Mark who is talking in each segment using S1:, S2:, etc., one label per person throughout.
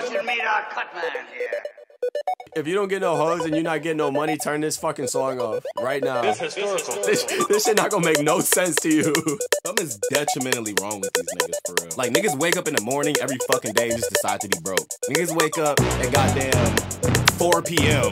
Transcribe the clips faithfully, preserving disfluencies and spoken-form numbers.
S1: should meet our cutman here.
S2: If you don't get no hoes and you're not getting no money, turn this fucking song off right now.
S3: It's historical.
S2: This, this shit not gonna make no sense to you.
S4: Something's detrimentally wrong with these niggas, for real. Like, niggas wake up in the morning every fucking day and just decide to be broke. Niggas wake up at goddamn four P M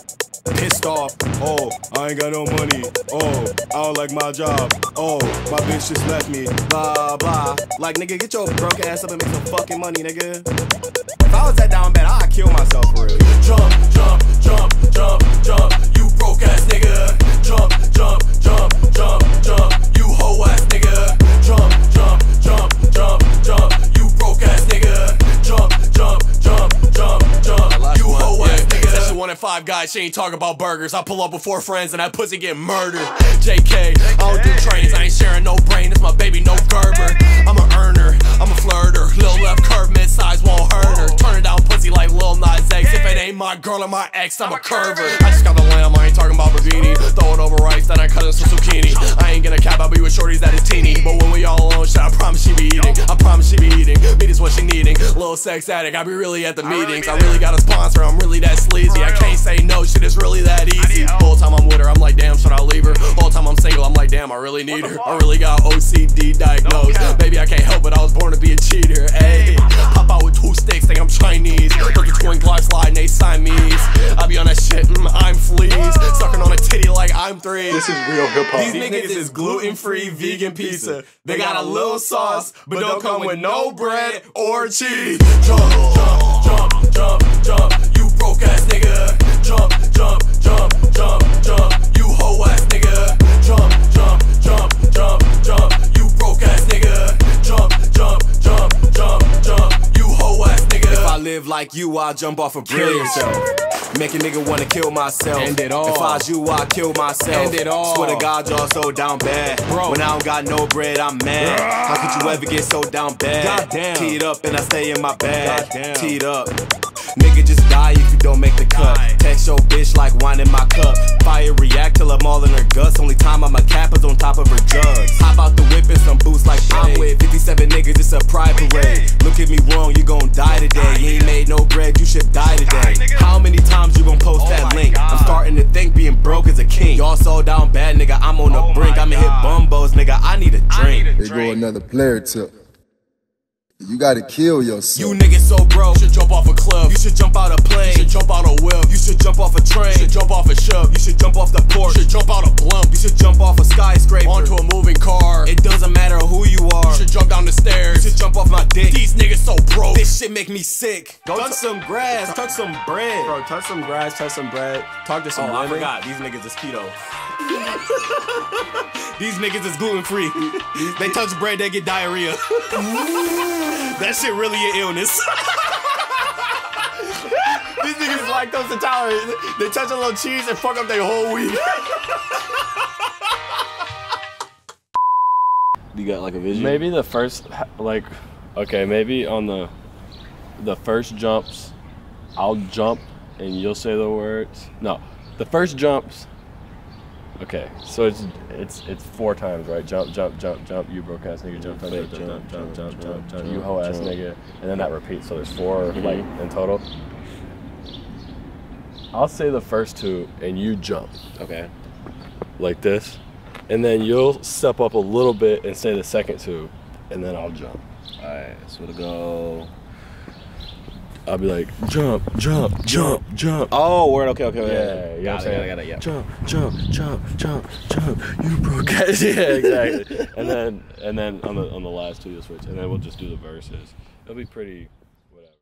S4: pissed off. Oh, I ain't got no money. Oh, I don't like my job. Oh, my bitch just left me. Blah, blah. Like, nigga, get your broke ass up and make some fucking money, nigga. If I was that down bad, I'd kill myself, for real.
S2: Jump, jump, jump, jump, jump. You broke ass nigga. Jump, jump, jump, jump, jump. You hoe ass nigga. Jump, jump, jump, jump, jump. You broke ass nigga. Jump, jump, jump, jump, jump. You hoe ass nigga. Session one and five guys, she ain't talking about burgers. I pull up with four friends and that pussy get murdered. J K, I don't do trains, I ain't sharing no brain. It's my baby, no Gerber. I'm a earner, I'm a flirter. Lil left curve, mid-size won't hurt her. Turning down pussy like Lil Nas X. If it ain't my girl or my ex, I'm a curver. I just got the lamb, I ain't talking about borghini. Throw it over rice, then I cut in some zucchini. I ain't gonna cap, I'll be with shordies that is teeny. But when we all alone, shit, I promise she be eating. I promise she be eating. Meat is what she needing. Lil sex addict, I be really at the meetings. I really got a sponsor, I'm really that sleazy. I can't say no, shit is really that easy. Whole time I'm with her, I'm like, damn, should I leave her? Whole time I'm single, I'm like, damn, I really need her. I really got O C D diagnosed. Baby, I can't help it, I was born to be a cheater. Ayy, hop out with two sticks, think I'm Chinese. Put the twin Glock slide and they Siamese. I be on that shit, mm, I'm fleas. Sucking on a titty like I'm three.
S3: This is real hip hop.
S2: These niggas is gluten-free vegan pizza. They got a little sauce, but don't come with no bread or cheese. Jump, jump, jump, jump, jump. You broke ass nigga. Jump, jump, jump, jump, jump. You hoe ass nigga. Jump, jump, jump, jump, jump. You broke ass nigga. Jump, jump, jump, jump, jump. You hoe ass nigga. If I live like you, I'll jump off a bridge. Make a nigga wanna kill myself.
S4: End it all.
S2: If I was you, I'd kill myself.
S4: End it all.
S2: Swear to God, y'all so down bad.
S4: Bro.
S2: When I don't got no bread, I'm mad. How could you ever get so down bad?
S4: Goddamn.
S2: Teed up and I stay in my bag.
S4: Goddamn.
S2: Teed up. Nigga just die if you don't make the cut. Text your bitch like wine in my cup. Fire react till I'm all in her guts. Only time I'm a cap is on top of her jugs. Hop out the whip and some boots like I'm with fifty-seven niggas, it's a pride parade. Look at me wrong, you gon' die today. You ain't made no bread, you should die today. How many times you gon' post that link? I'm starting to think being broke is a king. Y'all so down bad, nigga, I'm on the brink. I'ma hit bumbos, nigga, I need a drink.
S5: They go another player tip. You gotta kill yourself.
S2: You niggas so broke, you should jump off a cliff. You should jump out a plane. You should jump out a whip. You should jump off a train. You should jump off a ship. You should jump off the porch. You should jump out a blimp. You should jump off a skyscraper onto a moving car. It doesn't matter who you are. You should jump down the stairs. You should jump off my dick. These niggas so broke. This shit make me sick. Go touch some grass. Touch some bread. Bro, touch some grass. Touch some bread. Talk to some women. I forgot. These niggas is keto. These niggas is gluten free. They touch bread, they get diarrhea. That shit really an illness. These niggas is lactose intolerant. They touch a little cheese and fuck up their whole week.
S4: You got like a vision?
S6: Maybe the first, like, okay, maybe on the the first jumps, I'll jump and you'll say the words. No, the first jumps. Okay, so it's it's it's four times, right? Jump, jump, jump, jump. You broke ass nigga. Jump, jump, jump, jump, jump, jump, jump, jump. You hoe ass nigga, and then that repeats. So there's four like in total. I'll say the first two, and you jump.
S4: Okay.
S6: Like this, and then you'll step up a little bit and say the second two, and then I'll jump.
S4: All right, so to go.
S6: I'll be like, jump, jump, jump, jump.
S4: Oh, word. Okay, okay, okay.
S6: Yeah, you know what I'm saying?
S4: I got it, yeah.
S6: Jump, jump, jump, jump, jump. You broke ass. Yeah, exactly. And then, and then on the on the last two, you'll switch, and then we'll just do the verses. It'll be pretty.